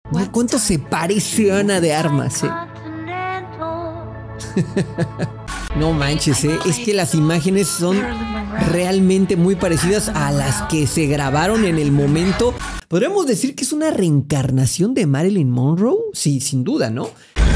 ¿Cuánto se parece a Ana de Armas, No manches, es que las imágenes son realmente muy parecidas a las que se grabaron en el momento. ¿Podríamos decir que es una reencarnación de Marilyn Monroe? Sí, sin duda, ¿no?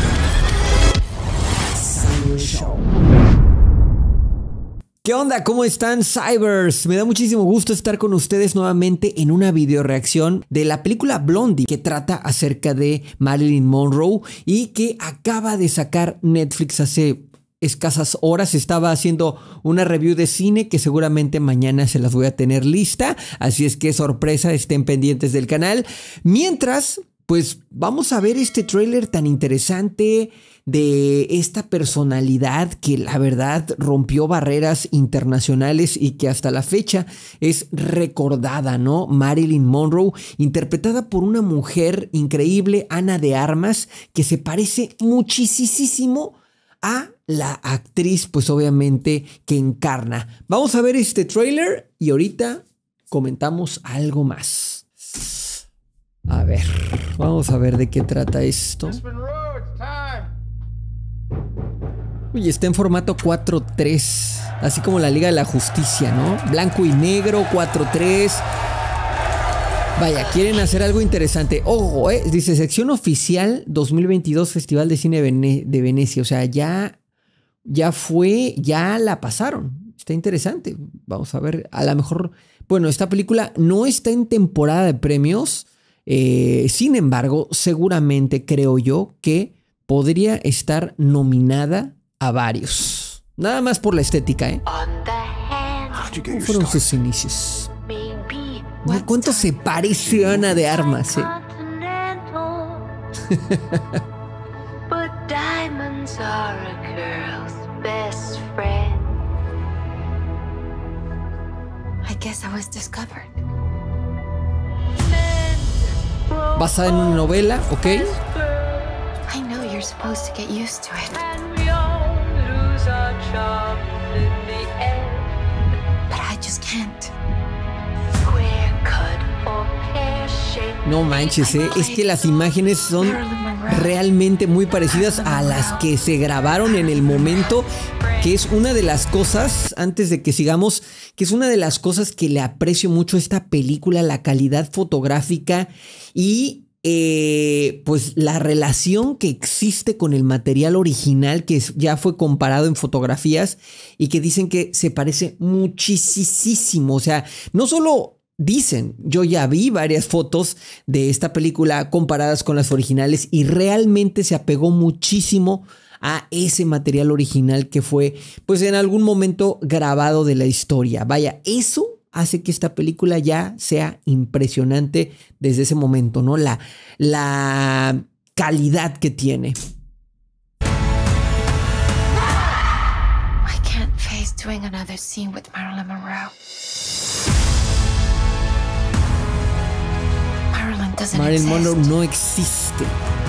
¿Qué onda? ¿Cómo están, Cybers? Me da muchísimo gusto estar con ustedes nuevamente en una videoreacción de la película Blondie, que trata acerca de Marilyn Monroe y que acaba de sacar Netflix hace escasas horas. Estaba haciendo una review de cine que seguramente mañana se las voy a tener lista, así es que sorpresa, estén pendientes del canal. Mientras, pues vamos a ver este tráiler tan interesante de esta personalidad que la verdad rompió barreras internacionales y que hasta la fecha es recordada, ¿no? Marilyn Monroe, interpretada por una mujer increíble, Ana de Armas, que se parece muchísimo a la actriz, pues obviamente, que encarna. Vamos a ver este tráiler y ahorita comentamos algo más. A ver, vamos a ver de qué trata esto. Uy, está en formato 4:3, así como la Liga de la Justicia, ¿no? Blanco y negro, 4:3. Vaya, quieren hacer algo interesante. Ojo, dice sección oficial 2022 Festival de Cine de Venecia. O sea, ya fue, ya la pasaron. Está interesante. Vamos a ver, a lo mejor... Bueno, esta película no está en temporada de premios. Sin embargo, seguramente creo yo que podría estar nominada a varios. Nada más por la estética, ¿Cómo fueron sus inicios? ¿Cuánto se parece a Ana de Armas, Basada en una novela, ¿ok? I know you're supposed to get used to it. But I just can't. No manches, es que las imágenes son realmente muy parecidas a las que se grabaron en el momento, que es una de las cosas, antes de que sigamos, que es una de las cosas que le aprecio mucho a esta película, la calidad fotográfica y pues la relación que existe con el material original, que ya fue comparado en fotografías y que dicen que se parece muchísimo. O sea, no solo dicen, yo ya vi varias fotos de esta película comparadas con las originales y realmente se apegó muchísimo a ese material original que fue pues en algún momento grabado de la historia. Vaya, eso hace que esta película ya sea impresionante desde ese momento, ¿no? La calidad que tiene. I can't face doing another scene with Marilyn Monroe. Marilyn Monroe no existe.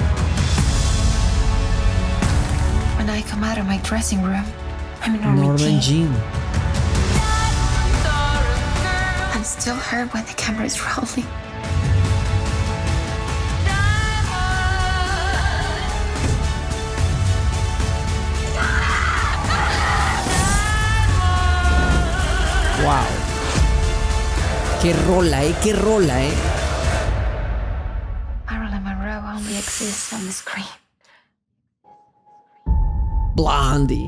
When I come out of my dressing room, I'm Norma Jean. I'm still her when the camera is rolling. Wow. Qué rola, qué rola, Marilyn Monroe only exists on the screen. Blondie.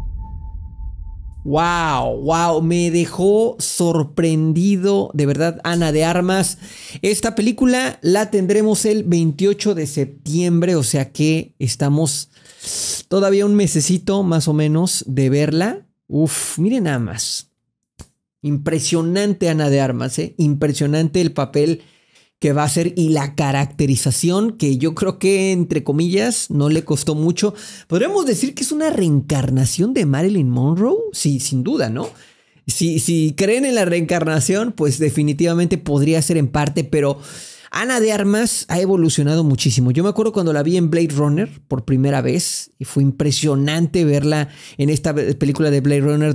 Wow, me dejó sorprendido, de verdad, Ana de Armas. Esta película la tendremos el 28 de septiembre, o sea que estamos todavía un mesecito más o menos de verla. Uf, miren nada más. Impresionante Ana de Armas, impresionante el papel que va a hacer y la caracterización que yo creo que, entre comillas, no le costó mucho. ¿Podríamos decir que es una reencarnación de Marilyn Monroe? Sí, sin duda, ¿no? Si creen en la reencarnación, pues definitivamente podría ser en parte, pero Ana de Armas ha evolucionado muchísimo. Yo me acuerdo cuando la vi en Blade Runner por primera vez y fue impresionante verla en esta película de Blade Runner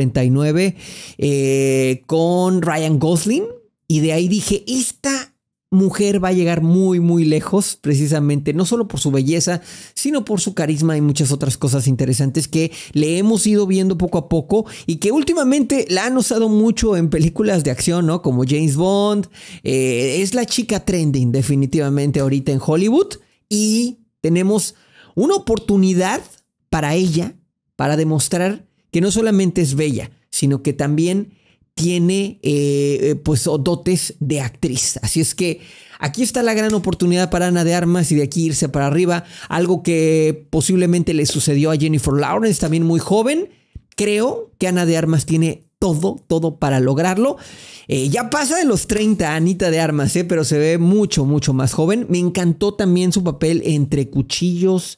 2049 con Ryan Gosling, y de ahí dije, esta mujer va a llegar muy muy lejos, precisamente no solo por su belleza, sino por su carisma y muchas otras cosas interesantes que le hemos ido viendo poco a poco y que últimamente la han usado mucho en películas de acción, ¿no? Como James Bond. Es la chica trending definitivamente ahorita en Hollywood y tenemos una oportunidad para ella para demostrar que no solamente es bella, sino que también tiene pues dotes de actriz. Así es que aquí está la gran oportunidad para Ana de Armas y de aquí irse para arriba. Algo que posiblemente le sucedió a Jennifer Lawrence, también muy joven. Creo que Ana de Armas tiene todo para lograrlo. Ya pasa de los 30 Anita de Armas, pero se ve mucho más joven. Me encantó también su papel Entre Cuchillos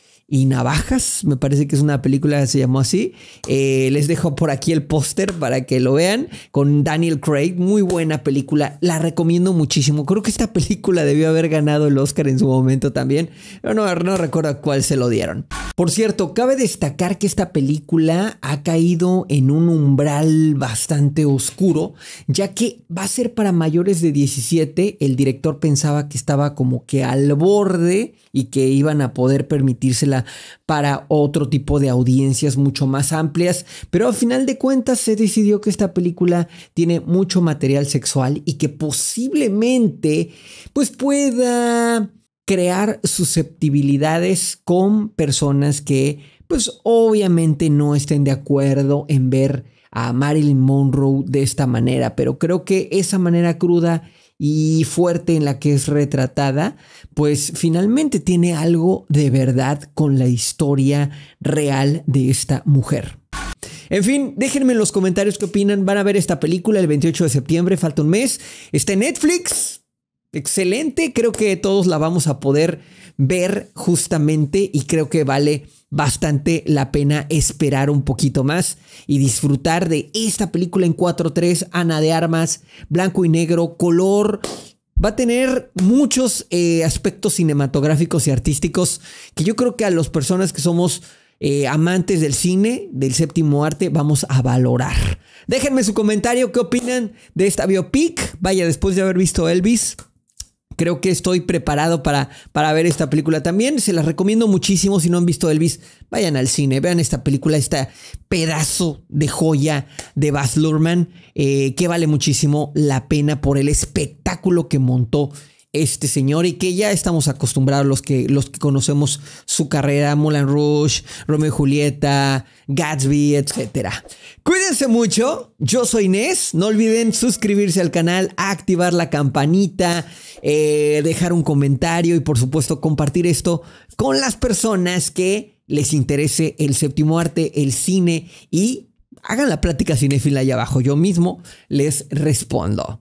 y Navajas, me parece que es una película que se llamó así. Les dejo por aquí el póster para que lo vean, con Daniel Craig. Muy buena película, la recomiendo muchísimo. Creo que esta película debió haber ganado el Oscar en su momento también, pero no recuerdo a cuál se lo dieron. Por cierto, cabe destacar que esta película ha caído en un umbral bastante oscuro, ya que va a ser para mayores de 17. El director pensaba que estaba como que al borde y que iban a poder permitírsela para otro tipo de audiencias mucho más amplias, pero al final de cuentas se decidió que esta película tiene mucho material sexual y que posiblemente pues pueda crear susceptibilidades con personas que pues obviamente no estén de acuerdo en ver a Marilyn Monroe de esta manera, pero creo que esa manera cruda y fuerte en la que es retratada, pues finalmente tiene algo de verdad con la historia real de esta mujer. En fin, déjenme en los comentarios qué opinan. ¿Van a ver esta película el 28 de septiembre? Falta un mes. Está en Netflix. Excelente. Creo que todos la vamos a poder ver justamente y creo que vale bastante la pena esperar un poquito más y disfrutar de esta película en 4:3, Ana de Armas, blanco y negro, color. Va a tener muchos aspectos cinematográficos y artísticos que yo creo que a las personas que somos amantes del cine, del séptimo arte, vamos a valorar. Déjenme su comentario, ¿qué opinan de esta biopic? Vaya, después de haber visto Elvis, creo que estoy preparado para ver esta película también. Se las recomiendo muchísimo. Si no han visto Elvis, vayan al cine, vean esta película, este pedazo de joya de Baz Luhrmann, que vale muchísimo la pena por el espectáculo que montó este señor y que ya estamos acostumbrados los que conocemos su carrera, Moulin Rouge, Romeo y Julieta, Gatsby, etc. Cuídense mucho, yo soy Inés, no olviden suscribirse al canal, activar la campanita, dejar un comentario y por supuesto compartir esto con las personas que les interese el séptimo arte, el cine y hagan la plática cinéfila ahí abajo, yo mismo les respondo.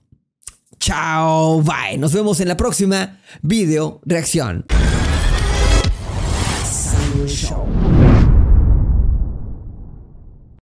Chao, bye. Nos vemos en la próxima video reacción. Show.